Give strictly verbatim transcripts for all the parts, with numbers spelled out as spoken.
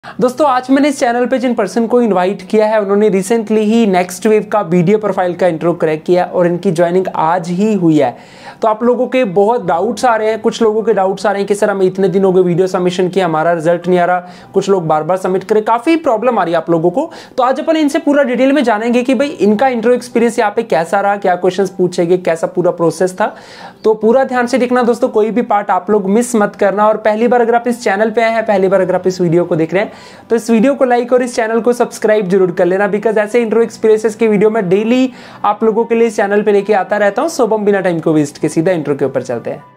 दोस्तों आज मैंने इस चैनल पे जिन पर्सन को इनवाइट किया है उन्होंने रिसेंटली ही नेक्स्ट वेव का वीडियो प्रोफाइल का इंट्रो क्रैक किया और इनकी ज्वाइनिंग आज ही हुई है। तो आप लोगों के बहुत डाउट्स आ रहे हैं, कुछ लोगों के डाउट्स आ रहे हैं कि सर हमें इतने दिन हो गए वीडियो सबमिशन किया, हमारा रिजल्ट नहीं आ रहा, कुछ लोग बार बार सबमिट करें, काफी प्रॉब्लम आ रही है आप लोगों को। तो आज अपन इनसे पूरा डिटेल में जानेंगे कि भाई इनका इंट्रो एक्सपीरियंस यहाँ पे कैसा रहा, क्या क्वेश्चन पूछेंगे, कैसा पूरा प्रोसेस था। तो पूरा ध्यान से देखना दोस्तों, कोई भी पार्ट आप लोग मिस मत करना। और पहली बार अगर आप इस चैनल पे आए हैं, पहली बार अगर आप इस वीडियो को देख रहे हैं तो इस वीडियो को लाइक और इस चैनल को सब्सक्राइब जरूर कर लेना, बिकॉज ऐसे इंट्रो एक्सपीरियंसेस की वीडियो मैं डेली आप लोगों के लिए इस चैनल पे लेके आता रहता हूं। सो हम बिना टाइम को वेस्ट के सीधा इंट्रो के ऊपर चलते हैं।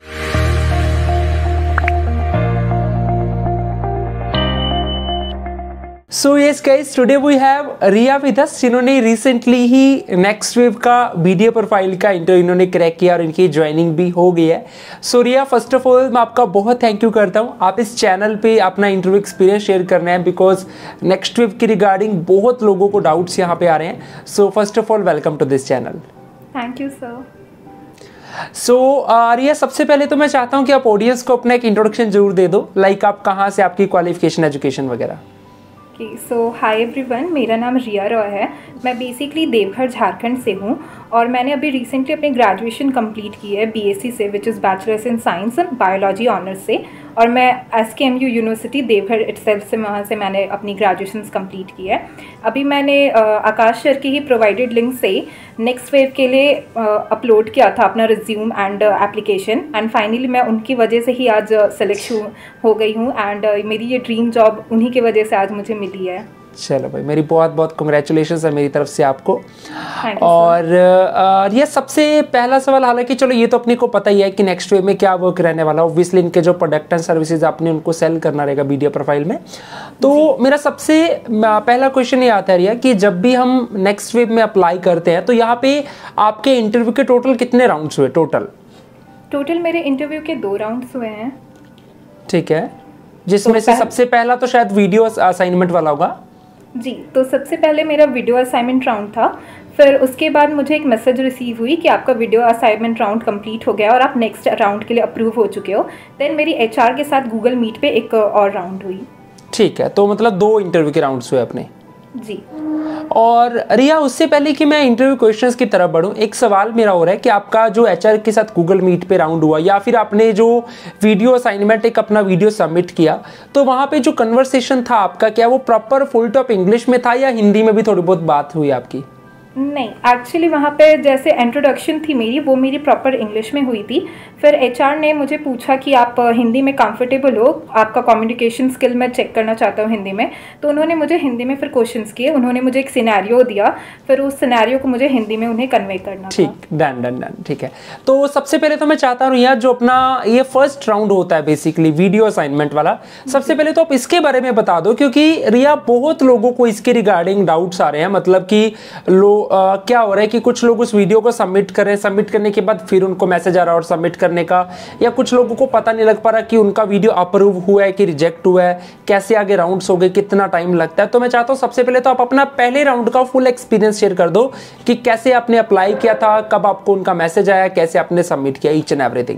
So yes guys, today we have Riya with us, जिन्होंने रिसेंटली ही नेक्स्ट वेव का वीडियो प्रोफाइल का इंटरव्यू इन्होंने क्रैक किया और इनकी ज्वाइनिंग भी हो गई है। So Riya, first of all मैं आपका बहुत थैंक यू करता हूँ, आप इस चैनल पे अपना इंटरव्यू एक्सपीरियंस शेयर करना है, बिकॉज नेक्स्ट वेव की रिगार्डिंग बहुत लोगों को डाउट्स यहाँ पे आ रहे हैं। So first of all welcome to this channel. Thank you sir. So Riya, सबसे पहले तो मैं चाहता हूँ कि आप ऑडियंस को अपना एक इंट्रोडक्शन जरूर दे दो, लाइक आप कहाँ से, आपकी क्वालिफिकेशन, एजुकेशन वगैरह। ओके, सो हाय एवरीवन, मेरा नाम रिया रॉय है। मैं बेसिकली देवघर झारखंड से हूँ और मैंने अभी रिसेंटली अपनी ग्रेजुएशन कंप्लीट की है बीएससी से, which is bachelors in science and biology honours से। और मैं एसकेएमयू यूनिवर्सिटी देवघर इटसेल्फ से वहाँ से मैंने अपनी ग्रेजुएशन कंप्लीट की है। अभी मैंने uh, आकाश सर की ही प्रोवाइडेड लिंक से नेक्स्ट वेव के लिए अपलोड uh, किया था अपना resume and application, and finally मैं उनकी वजह से ही आज सेलेक्ट uh, हो गई हूँ, एंड uh, मेरी ये ड्रीम जॉब उन्हीं की वजह से आज मुझे मिली है। चलो भाई, मेरी बहुत बहुत कंग्रेचुलेशंस है मेरी तरफ से आपको। और ये सबसे पहला सवाल, हालांकि चलो ये तो अपने को पता ही है कि नेक्स्ट वेव में क्या वर्क रहने वाला है, ऑब्वियसली इनके जो प्रोडक्ट एंड सर्विसेज आपने उनको सेल करना रहेगा वीडियो प्रोफाइल में। तो मेरा सबसे पहला क्वेश्चन ये आता है रिया कि जब भी हम नेक्स्ट वेव में अप्लाई करते हैं तो यहाँ पे आपके इंटरव्यू के टोटल कितने राउंड्स हुए? टोटल टोटल मेरे इंटरव्यू के दो राउंड्स हुए हैं। ठीक है, जिसमें से सबसे पहला तो शायद वीडियो असाइनमेंट वाला होगा। जी, तो सबसे पहले मेरा वीडियो असाइनमेंट राउंड था, फिर उसके बाद मुझे एक मैसेज रिसीव हुई कि आपका वीडियो असाइनमेंट राउंड कंप्लीट हो गया और आप नेक्स्ट राउंड के लिए अप्रूव हो चुके हो। देन मेरी एचआर के साथ गूगल मीट पे एक और राउंड हुई। ठीक है, तो मतलब दो इंटरव्यू के राउंड्स हुए अपने। जी। और रिया, उससे पहले कि मैं इंटरव्यू क्वेश्चंस की तरफ बढ़ूं, एक सवाल मेरा हो रहा है कि आपका जो एचआर के साथ गूगल मीट पे राउंड हुआ या फिर आपने जो वीडियो असाइनमेंट एक अपना वीडियो सबमिट किया, तो वहां पे जो कन्वर्सेशन था आपका, क्या वो प्रॉपर फुल टॉप इंग्लिश में था या हिंदी में भी थोड़ी बहुत बात हुई आपकी? नहीं, एक्चुअली वहाँ पे जैसे इंट्रोडक्शन थी मेरी, वो मेरी प्रॉपर इंग्लिश में हुई थी। फिर एचआर ने मुझे पूछा कि आप हिंदी में कंफर्टेबल हो, आपका कम्युनिकेशन स्किल मैं चेक करना चाहता हूँ हिंदी में। तो उन्होंने मुझे हिंदी में फिर क्वेश्चंस किए, उन्होंने मुझे एक सिनेरियो दिया, फिर उस सिनेरियो को मुझे हिंदी में उन्हें कन्वे करना। ठीक, डन डन डन, ठीक है। तो सबसे पहले तो मैं चाहता हूँ रिया, जो अपना ये फर्स्ट राउंड होता है बेसिकली वीडियो असाइनमेंट वाला, सबसे पहले तो आप इसके बारे में बता दो, क्योंकि रिया बहुत लोगों को इसके रिगार्डिंग डाउट्स आ रहे हैं। मतलब कि लो Uh, क्या हो रहा है कि कुछ लोग उस वीडियो को सबमिट कर रहे हैं, सबमिट करने के बाद फिर उनको मैसेज आ रहा है और सबमिट करने का, या कुछ लोगों को पता नहीं लग पा रहा कि उनका वीडियो अप्रूव हुआ है कि रिजेक्ट हुआ है, कैसे आगे राउंड्स हो गए, कितना टाइम लगता है। तो मैं चाहता हूँ सबसे पहले तो आप अपना पहले राउंड का फुल एक्सपीरियंस शेयर कर दो कि कैसे आपने अप्लाई किया था, कब आपको उनका मैसेज आया, कैसे आपने सबमिट किया, ईच एंड एवरीथिंग।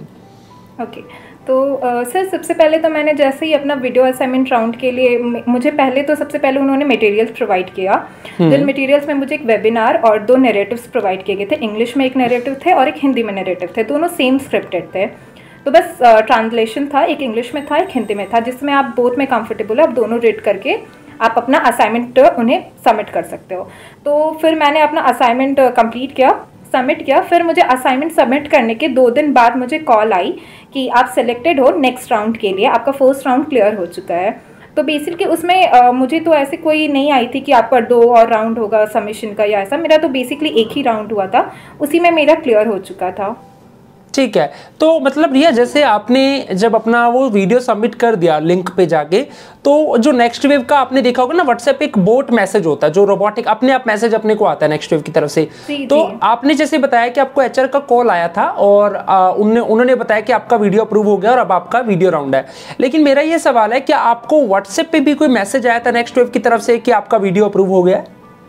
ओके, तो सर uh, सबसे पहले तो मैंने जैसे ही अपना वीडियो असाइनमेंट राउंड के लिए, मुझे पहले तो सबसे पहले उन्होंने मटेरियल्स प्रोवाइड किया। जिन मटेरियल्स में मुझे एक वेबिनार और दो नैरेटिव्स प्रोवाइड किए गए थे। इंग्लिश में एक नैरेटिव थे और एक हिंदी में नैरेटिव थे, दोनों सेम स्क्रिप्टेड थे। तो बस ट्रांसलेशन uh, था, एक इंग्लिश में था एक हिंदी में था, जिसमें आप बोथ में कंफर्टेबल हो, आप दोनों रीड करके आप अपना असाइनमेंट उन्हें सबमिट कर सकते हो। तो फिर मैंने अपना असाइनमेंट कंप्लीट किया, सबमिट किया। फिर मुझे असाइनमेंट सबमिट करने के दो दिन बाद मुझे कॉल आई कि आप सिलेक्टेड हो नेक्स्ट राउंड के लिए, आपका फर्स्ट राउंड क्लियर हो चुका है। तो बेसिकली उसमें आ, मुझे तो ऐसे कोई नहीं आई थी कि आपका दो और राउंड होगा सबमिशन का या ऐसा, मेरा तो बेसिकली एक ही राउंड हुआ था, उसी में मेरा क्लियर हो चुका था। ठीक है, तो मतलब रिया, जैसे आपने जब अपना वो वीडियो सबमिट कर दिया लिंक पे जाके, तो जो नेक्स्ट वेव का आपने देखा होगा ना, व्हाट्सएप एक बोट मैसेज होता है जो रोबोटिक अपने आप मैसेज अपने को आता है नेक्स्ट वेव की तरफ से। तो आपने जैसे बताया कि आपको एचआर का कॉल आया था और उन्होंने उन्होंने बताया कि आपका वीडियो अप्रूव हो गया और अब आपका वीडियो राउंड है। लेकिन मेरा ये सवाल है कि आपको व्हाट्सएप पे भी कोई मैसेज आया था नेक्स्ट वेव की तरफ से कि आपका वीडियो अप्रूव हो गया?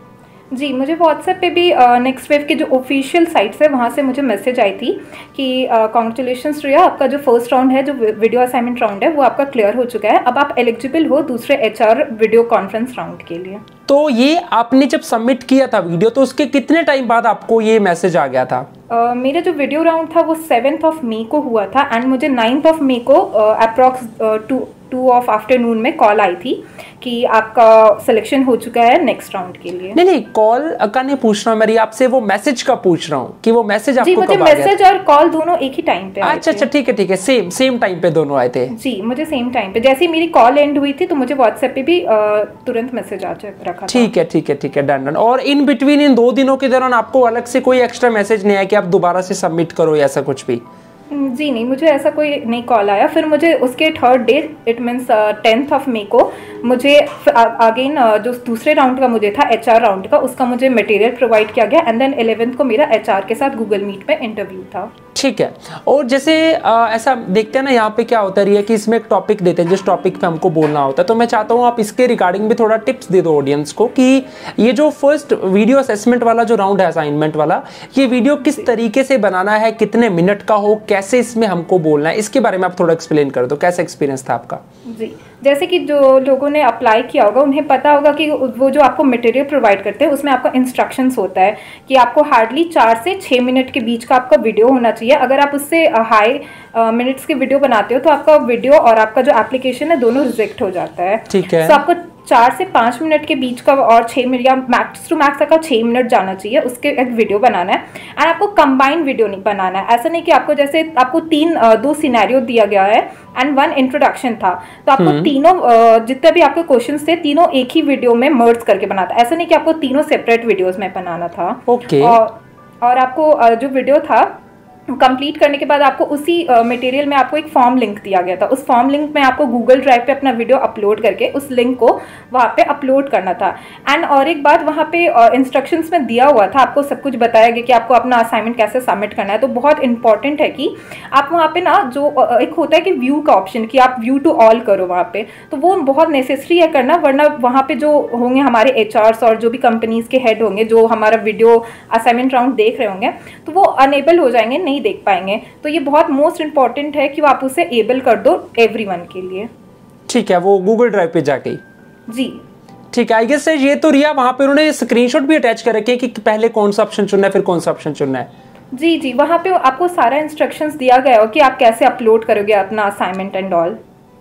जी, मुझे व्हाट्सएप पे भी नेक्स्ट वेव के जो ऑफिशियल साइट्स है वहाँ से मुझे मैसेज आई थी कि कॉन्ग्रेचुलेशंस रिया, आपका जो फर्स्ट राउंड है, जो वीडियो असाइनमेंट राउंड है, वो आपका क्लियर हो चुका है। अब आप एलिजिबल हो दूसरे एचआर वीडियो कॉन्फ्रेंस राउंड के लिए। तो ये आपने जब सबमिट किया था वीडियो, तो उसके कितने टाइम बाद आपको ये मैसेज आ गया था? uh, मेरा जो वीडियो राउंड था वो सेवेंथ ऑफ मई को हुआ था एंड मुझे नाइन्थ ऑफ मई को approx two two of afternoon में कॉल आई थी कि आपका सिलेक्शन हो चुका है नेक्स्ट राउंड के लिए। नहीं नहीं, कॉल का नहीं पूछ रहा हूँ मैं, आपसे वो मैसेज का पूछ रहा हूँ कि वो मैसेज आपको कब आ गया? मैसेज और कॉल दोनों एक ही टाइम पे आए थे। अच्छा अच्छा, ठीक है ठीक है, सेम सेम टाइम पे दोनों आए थे। जी, मुझे सेम टाइम पे, जैसे ही मेरी कॉल एंड हुई थी तो मुझे व्हाट्सएप पे भी तुरंत मैसेज आ रखा था। ठीक है ठीक है ठीक है, डन डन। और इन बिटवीन इन दो दिनों के दौरान आपको अलग से कोई एक्स्ट्रा मैसेज नहीं आया कि आप दोबारा से सबमिट करो या ऐसा कुछ भी? जी नहीं, मुझे ऐसा कोई नहीं कॉल आया। फिर मुझे उसके third day, it means tenth of May को मुझे अगेन जो दूसरे राउंड का मुझे था एचआर राउंड का, उसका मुझे मटेरियल प्रोवाइड किया गया एंड देन इलेवेंथ को मेरा एचआर के साथ गूगल मीट पे इंटरव्यू था। ठीक है। और जैसे आ, ऐसा देखते हैं ना, यहाँ पे क्या होता है कि इसमें एक टॉपिक देते हैं जिस टॉपिक पे हमको बोलना होता है, तो मैं चाहता हूँ आप इसके रिगार्डिंग भी थोड़ा टिप्स दे दो ऑडियंस को कि ये जो फर्स्ट वीडियो असेसमेंट वाला जो राउंड है असाइनमेंट वाला, ये वीडियो किस तरीके से बनाना है, कितने मिनट का हो, कैसे इसमें हमको बोलना है, इसके बारे में आप थोड़ा एक्सप्लेन कर दो। कैसा एक्सपीरियंस था आपका? जी, जैसे कि जो लोगों ने अप्लाई किया होगा उन्हें पता होगा कि वो जो आपको मटेरियल प्रोवाइड करते हैं उसमें आपका इंस्ट्रक्शंस होता है कि आपको हार्डली चार से छः मिनट के बीच का आपका वीडियो होना चाहिए। अगर आप उससे हाई मिनट्स के वीडियो बनाते हो तो आपका वीडियो और आपका जो एप्लीकेशन है दोनों रिजेक्ट हो जाता है। ठीक है। तो आपको चार से पाँच मिनट के बीच का और छः मिनट या मैक्स टू मैक्स तक का छः मिनट जाना चाहिए, उसके एक वीडियो बनाना है। एंड आपको कंबाइंड वीडियो नहीं बनाना है। ऐसा नहीं कि आपको जैसे आपको तीन दो सिनेरियो दिया गया है एंड वन इंट्रोडक्शन था, तो आपको तीनों जितने भी आपके क्वेश्चंस थे तीनों एक ही वीडियो में मर्ज करके बनाता। ऐसा नहीं कि आपको तीनों सेपरेट वीडियोस में बनाना था। ओके। और, और आपको जो वीडियो था कंप्लीट करने के बाद आपको उसी मटेरियल uh, में आपको एक फॉर्म लिंक दिया गया था। उस फॉर्म लिंक में आपको गूगल ड्राइव पे अपना वीडियो अपलोड करके उस लिंक को वहाँ पे अपलोड करना था। एंड और एक बात, वहाँ पे इंस्ट्रक्शंस uh, में दिया हुआ था, आपको सब कुछ बताया गया कि आपको अपना असाइनमेंट कैसे सबमिट करना है। तो बहुत इंपॉर्टेंट है कि आप वहाँ पे ना जो uh, एक होता है कि व्यू का ऑप्शन कि आप व्यू टू ऑल करो वहाँ पे, तो वो बहुत नेसेसरी है करना, वरना वहाँ पे जो होंगे हमारे एच आर्स और जो भी कंपनीज के हेड होंगे जो हमारा वीडियो असाइनमेंट राउंड देख रहे होंगे तो वो अनेबल हो जाएंगे, नहीं देख पाएंगे। तो ये बहुत मोस्ट इंपॉर्टेंट है कि आप उसे एबल कर दो एवरीवन के लिए। ठीक है, वो गूगल ड्राइव पे जाके। जी ठीक है। आई गेस ये तो रिया वहां पे उन्होंने स्क्रीनशॉट भी अटैच कर रखे कि पहले कौन सा ऑप्शन चुनना है फिर कौन सा ऑप्शन चुनना है। जी जी, वहां पे आपको सारा इंस्ट्रक्शंस दिया गया हो कि आप कैसे अपलोड करोगे अपना असाइनमेंट एंड ऑल।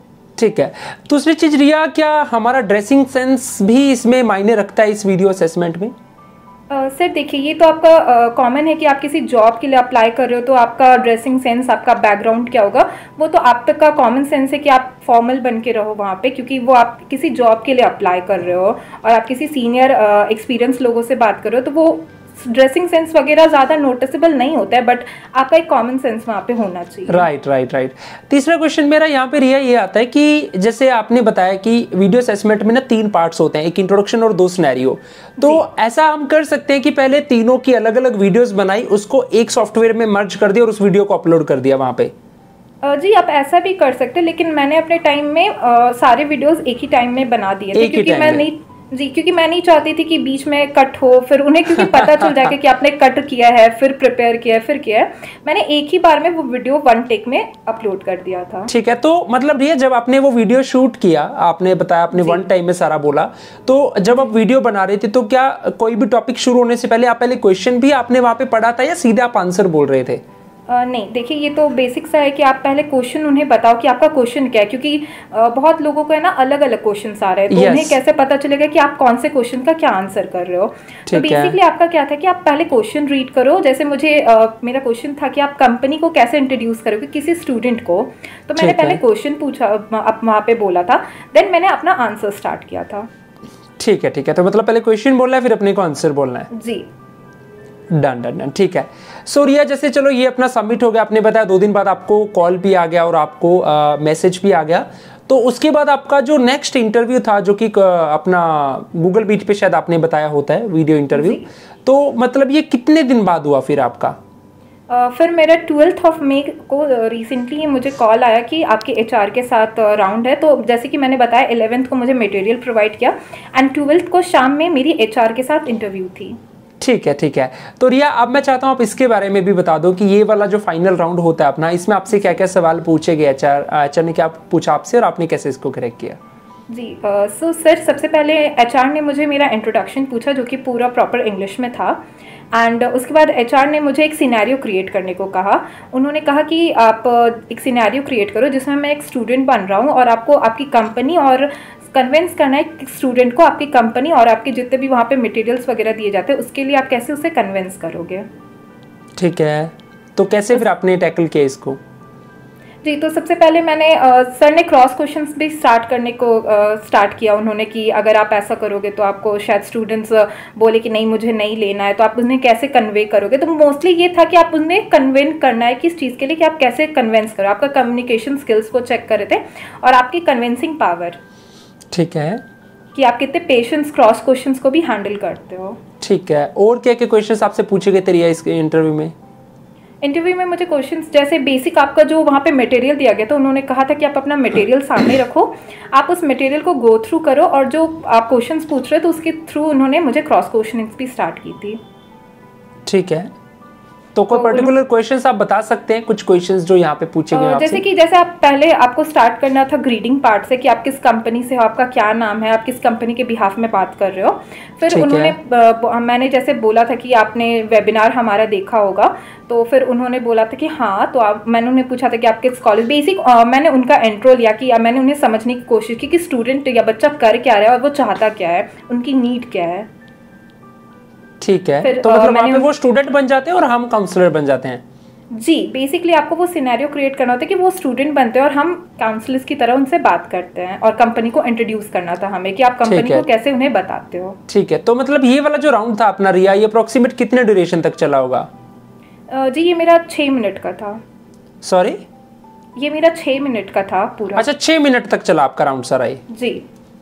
ठीक है। दूसरी चीज रिया, क्या हमारा ड्रेसिंग सेंस भी इसमें मायने रखता है इस वीडियो असेसमेंट में? सर uh, देखिए, ये तो आपका कॉमन uh, है कि आप किसी जॉब के लिए अप्लाई कर रहे हो तो आपका ड्रेसिंग सेंस, आपका बैकग्राउंड क्या होगा, वो तो आप तक का कॉमन सेंस है कि आप फॉर्मल बन के रहो वहाँ पे, क्योंकि वो आप किसी जॉब के लिए अप्लाई कर रहे हो और आप किसी सीनियर एक्सपीरियंस uh, लोगों से बात कर रहे हो, तो वो ड्रेसिंग सेंस वगैरह ज़्यादा नोटिसेबल नहीं होता है, बट आपका एक कॉमन सेंस वहाँ पे होना चाहिए। Right right right. तीसरा क्वेश्चन मेरा यहाँ पे रिया ये आता है कि जैसे आपने बताया कि वीडियो असेसमेंट में ना तीन पार्ट्स होते हैं, एक इंट्रोडक्शन और दो सिनेरियो, तो ऐसा हम कर सकते हैं कि पहले तीनों की अलग अलग वीडियोस बनाई, उसको एक सॉफ्टवेयर में मर्ज कर दिया और उस वीडियो को अपलोड कर दिया वहाँ पे? जी, आप ऐसा भी कर सकते हैं, लेकिन मैंने अपने टाइम में आ, सारे वीडियोस एक ही टाइम में बना दिए थे, क्योंकि मैं नहीं जी क्योंकि मैं नहीं चाहती थी कि बीच में कट हो, फिर उन्हें क्योंकि पता चल जाएगा कि आपने कट किया है, फिर प्रिपेयर किया है, फिर किया है। मैंने एक ही बार में वो वीडियो वन टेक में अपलोड कर दिया था। ठीक है। तो मतलब ये जब आपने वो वीडियो शूट किया, आपने बताया आपने वन टाइम में सारा बोला, तो जब आप वीडियो बना रहे थे तो क्या कोई भी टॉपिक शुरू होने से पहले आप पहले क्वेश्चन भी आपने वहां पे पढ़ा था या सीधे आप आंसर बोल रहे थे? Uh, नहीं, देखिए ये तो बेसिक सा है कि आप पहले क्वेश्चन उन्हें बताओ कि आपका क्वेश्चन क्या है, क्योंकि uh, बहुत लोगों को है ना अलग अलग क्वेश्चंस आ रहे हैं, तो yes. उन्हें कैसे पता चलेगा कि आप कौन से क्वेश्चन का क्या आंसर कर रहे हो। तो बेसिकली आपका क्या था कि आप पहले क्वेश्चन रीड करो। जैसे मुझे uh, मेरा क्वेश्चन था कि आप कंपनी को कैसे इंट्रोड्यूस करोगे किसी स्टूडेंट को, तो मैंने पहले क्वेश्चन पूछा, वहाँ पे बोला था, देन मैंने अपना आंसर स्टार्ट किया था। ठीक है ठीक है। तो मतलब पहले क्वेश्चन बोलना है फिर अपने को आंसर बोलना है। जी, डन डन डन। ठीक है। सो रिया, जैसे चलो ये अपना सबमिट हो गया, आपने बताया दो दिन बाद आपको कॉल भी आ गया और आपको मैसेज भी आ गया, तो उसके बाद आपका जो नेक्स्ट इंटरव्यू था जो कि अपना गूगल मीट पे शायद आपने बताया होता है वीडियो इंटरव्यू, तो मतलब ये कितने दिन बाद हुआ फिर आपका? Uh, फिर मेरा ट्वेल्थ ऑफ मई को रिसेंटली uh, मुझे कॉल आया कि आपके एचआर के साथ राउंड uh, है। तो जैसे कि मैंने बताया इलेवेंथ को मुझे मटेरियल प्रोवाइड किया एंड ट्वेल्थ को शाम में मेरी एचआर के साथ इंटरव्यू थी। ठीक है ठीक है। तो रिया, अब मैं चाहता हूँ आप इसके बारे में भी बता दो कि ये वाला जो फाइनल राउंड होता है अपना, इसमें आपसे क्या क्या सवाल पूछे गए, एचआर एचआर ने क्या पूछा आपसे और आपने कैसे इसको करेक्ट किया? जी सो uh, सर so, सबसे पहले एचआर ने मुझे मेरा इंट्रोडक्शन पूछा जो कि पूरा प्रॉपर इंग्लिश में था एंड uh, उसके बाद एचआर ने मुझे एक सिनेरियो क्रिएट करने को कहा। उन्होंने कहा कि आप uh, एक सिनेरियो क्रिएट करो जिसमें मैं एक स्टूडेंट बन रहा हूँ और आपको आपकी कंपनी और कन्विंस करना है स्टूडेंट को आपकी कंपनी और आपके जितने भी वहाँ पे मटेरियल्स वगैरह दिए जाते हैं उसके लिए आप कैसे उसे कन्विंस करोगे। ठीक है, तो कैसे फिर आपने टैकल किया इसको? जी, तो सबसे पहले मैंने आ, सर ने क्रॉस क्वेश्चंस भी स्टार्ट करने को स्टार्ट किया उन्होंने कि अगर आप ऐसा करोगे तो आपको शायद स्टूडेंट्स बोले कि नहीं मुझे नहीं लेना है, तो आप उन्हें कैसे कन्वे करोगे। तो मोस्टली ये था कि आप उन्हें कन्विंस करना है किस चीज़ के लिए, कि आप कैसे कन्विंस करो, आपका कम्युनिकेशन स्किल्स को चेक कर रहे थे और आपकी कन्विंसिंग पावर। ठीक है, कि आप कितने पेशेंस क्रॉस क्वेश्चंस को भी हैंडल करते हो। ठीक है, और क्या क्या क्वेश्चंस आपसे पूछे गए थे इस इंटरव्यू में? इंटरव्यू में मुझे क्वेश्चंस जैसे बेसिक आपका जो वहाँ पे मटेरियल दिया गया था, उन्होंने कहा था कि आप अपना मटेरियल सामने रखो, आप उस मटेरियल को गो थ्रू करो और जो आप क्वेश्चंस पूछ रहे हो तो उसके थ्रू उन्होंने मुझे क्रॉस क्वेश्चनिंग भी स्टार्ट की थी। ठीक है, तो कोई पर्टिकुलर क्वेश्चंस आप बता सकते हैं, कुछ क्वेश्चंस जो यहाँ पे पूछे गए आपसे? जैसे कि जैसे आप पहले आपको स्टार्ट करना था ग्रीटिंग पार्ट से कि आप किस कंपनी से हो, आपका क्या नाम है, आप किस कंपनी के बिहाफ में बात कर रहे हो। फिर उन्होंने आ, मैंने जैसे बोला था कि आपने वेबिनार हमारा देखा होगा, तो फिर उन्होंने बोला था कि हाँ, तो आप मैंने उन्हें पूछा था कि आप किस कॉलेज, बेसिक मैंने उनका इंट्रो लिया कि मैंने उन्हें समझने की कोशिश की कि स्टूडेंट या बच्चा कर क्या रहा है और वो चाहता क्या है, उनकी नीड क्या है। ठीक है, तो मतलब वहाँ पे वो स्टूडेंट बन जाते हैं और हम काउंसलर बन जाते हैं? जी, बेसिकली आपको वो सिनेरियो क्रिएट करना होता है कि वो स्टूडेंट बनते हैं और हम काउंसलर्स की तरह उनसे बात करते हैं और कंपनी को इंट्रोड्यूस करना था हमें कि आप कंपनी को कैसे उन्हें बताते हो। ठीक है, तो मतलब ये वाला जो राउंड था अपना रिया, ये अप्रोक्सीमेट कितने ड्यूरेशन तक चला होगा? जी, ये मेरा छः मिनट का था। सॉरी? ये मेरा छः मिनट का था पूरा। अच्छा, छः मिनट तक चला आपका राउंड सारा ये? जी।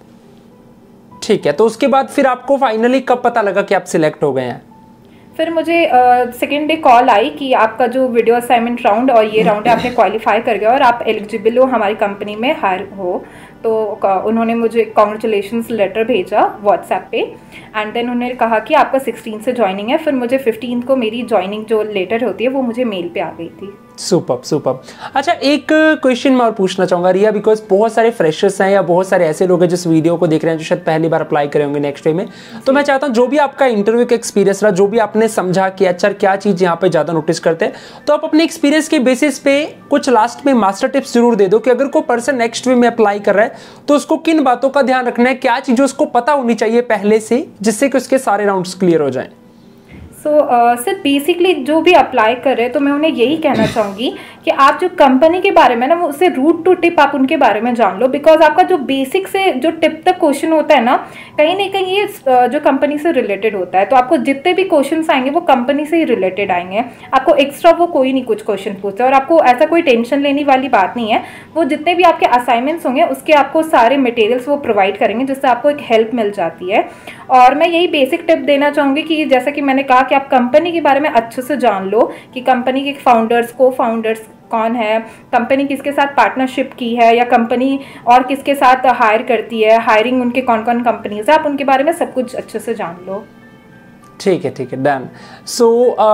ठीक है, तो उसके बाद फिर आपको फाइनली कब पता लगा कि आप सिलेक्ट हो गए हैं? फिर मुझे सेकेंड डे कॉल आई कि आपका जो वीडियो असाइनमेंट राउंड और ये राउंड आपने क्वालिफाई कर गया और आप एलिजिबल हो हमारी कंपनी में हायर हो। तो उन्होंने मुझे कॉन्ग्रेचुलेशंस लेटर भेजा व्हाट्सएप पे एंड देन उन्होंने कहा कि आपका सिक्सटीन से ज्वाइनिंग है। फिर मुझे फिफ्टीन को मेरी ज्वाइनिंग जो लेटर होती है वो मुझे मेल पे आ गई थी। Super super. अच्छा, एक क्वेश्चन मैं और पूछना चाहूँगा रिया, बिकॉज बहुत सारे फ्रेशर्स हैं या बहुत सारे ऐसे लोग हैं जिस वीडियो को देख रहे हैं जो शायद पहली बार अप्लाई करे होंगे नेक्स्ट डे में। तो मैं चाहता हूँ जो भी आपका इंटरव्यू का एक्सपीरियंस रहा, जो भी आपने समझा कि अच्छा क्या चीज़ यहाँ पे ज़्यादा नोटिस करते हैं, तो आप अपने एक्सपीरियंस के बेसिस पे कुछ लास्ट में मास्टर टिप्स जरूर दे दो कि अगर कोई पर्सन नेक्स्ट वे में अप्लाई कर रहा है तो उसको किन बातों का ध्यान रखना है, क्या चीज़ें उसको पता होनी चाहिए पहले से, जिससे कि उसके सारे राउंड्स क्लियर हो जाएं। सो सर बेसिकली जो भी अप्लाई कर रहे हैं तो मैं उन्हें यही कहना चाहूँगी कि आप जो कंपनी के बारे में ना वो उससे रूट टू टिप आप उनके बारे में जान लो। बिकॉज आपका जो बेसिक से जो टिप तक क्वेश्चन होता है ना, कहीं ना कहीं ये जो कंपनी से रिलेटेड होता है। तो आपको जितने भी क्वेश्चन आएंगे वो कंपनी से ही रिलेटेड आएंगे, आपको एक्स्ट्रा वो कोई नहीं कुछ क्वेश्चन पूछता है। और आपको ऐसा कोई टेंशन लेने वाली बात नहीं है, वो जितने भी आपके असाइनमेंट्स होंगे उसके आपको सारे मटेरियल्स वो प्रोवाइड करेंगे, जिससे आपको एक हेल्प मिल जाती है। और मैं यही बेसिक टिप देना चाहूँगी कि जैसा कि मैंने कहा कि आप कंपनी के बारे में अच्छे से जान लो कि कंपनी के फाउंडर्स को फाउंडर्स कौन है, कंपनी किसके साथ पार्टनरशिप की है या कंपनी और किसके साथ हायर करती है, हायरिंग उनके कौन कौन कंपनीज है, आप उनके बारे में सब कुछ अच्छे से जान लो। ठीक है ठीक है, डन। सो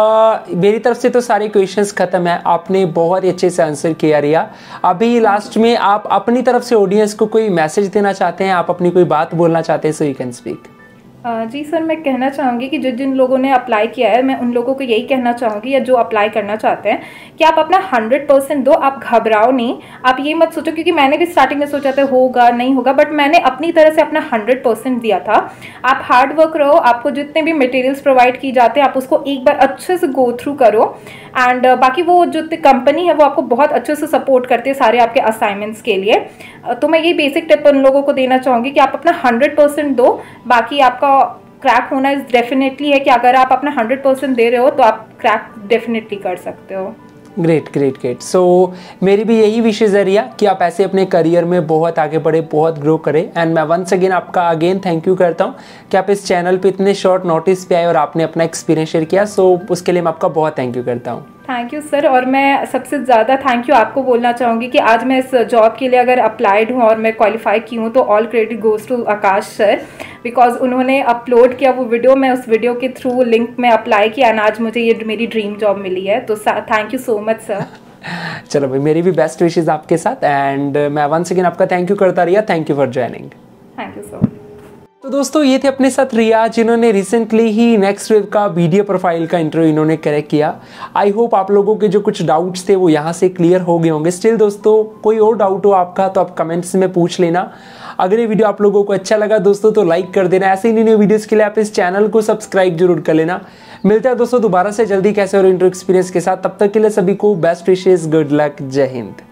मेरी तरफ से तो सारे क्वेश्चंस खत्म है, आपने बहुत ही अच्छे से आंसर किया रिया। अभी लास्ट में आप अपनी तरफ से ऑडियंस को कोई मैसेज देना चाहते हैं, आप अपनी कोई बात बोलना चाहते हैं, so you can speak. Uh, जी सर, मैं कहना चाहूँगी कि जो जिन लोगों ने अप्लाई किया है, मैं उन लोगों को यही कहना चाहूँगी या जो अप्लाई करना चाहते हैं कि आप अपना हंड्रेड परसेंट दो, आप घबराओ नहीं। आप ये मत सोचो, क्योंकि मैंने भी स्टार्टिंग में सोचा था होगा नहीं होगा, बट मैंने अपनी तरह से अपना हंड्रेड परसेंट दिया था। आप हार्ड वर्क रहो, आपको जितने भी मटेरियल्स प्रोवाइड की जाते हैं आप उसको एक बार अच्छे से गो थ्रू करो एंड uh, बाकी वो जो कंपनी है वो आपको बहुत अच्छे से सपोर्ट करती है सारे आपके असाइनमेंट्स के लिए। uh, तो मैं ये बेसिक टिप उन लोगों को देना चाहूँगी कि आप अपना हंड्रेड परसेंट दो, बाकी आपका क्रैक होना इज डेफिनेटली है कि अगर आप अपना हंड्रेड परसेंट दे रहे हो तो आप क्रैक डेफिनेटली कर सकते हो। Great great great. सो मेरी भी यही विशेष है रिया कि आप ऐसे अपने करियर में बहुत आगे बढ़े, बहुत ग्रो करें। एंड मैं वंस अगेन आपका अगेन थैंक यू करता हूँ कि आप इस चैनल पे इतने शॉर्ट नोटिस पे आए और आपने अपना एक्सपीरियंस शेयर किया। सो so, उसके लिए मैं आपका बहुत थैंक यू करता हूँ। Thank you sir. और मैं सबसे ज़्यादा थैंक यू आपको बोलना चाहूँगी कि आज मैं इस जॉब के लिए अगर अप्लाइड हूँ और मैं क्वालिफाई की हूँ तो all credit goes to Akash sir, because उन्होंने अपलोड किया वो वीडियो, मैं उस वीडियो के थ्रू लिंक में अप्लाई किया एंड आज मुझे ये मेरी ड्रीम जॉब मिली है। तो thank you so much sir. चलो भाई, मेरी भी बेस्ट विशेज आपके साथ एंड मैं वंस अगेन आपका थैंक यू करता Riya. Thank you for joining. Thank you sir. तो दोस्तों ये थे अपने साथ रिया जिन्होंने रिसेंटली ही नेक्स्ट वेव का वीडियो प्रोफाइल का इंटरव्यू इन्होंने करेक्ट किया। आई होप आप लोगों के जो कुछ डाउट्स थे वो यहाँ से क्लियर हो गए होंगे। स्टिल दोस्तों कोई और डाउट हो आपका तो आप कमेंट्स में पूछ लेना। अगर ये वीडियो आप लोगों को अच्छा लगा दोस्तों तो लाइक कर देना। ऐसे ही न्यू वीडियोस के लिए आप इस चैनल को सब्सक्राइब जरूर कर लेना। मिलता है दोस्तों दोबारा से जल्दी कैसे और इंटरव्यू एक्सपीरियंस के साथ। तब तक के लिए सभी को बेस्ट विशेस, गुड लक, जय हिंद।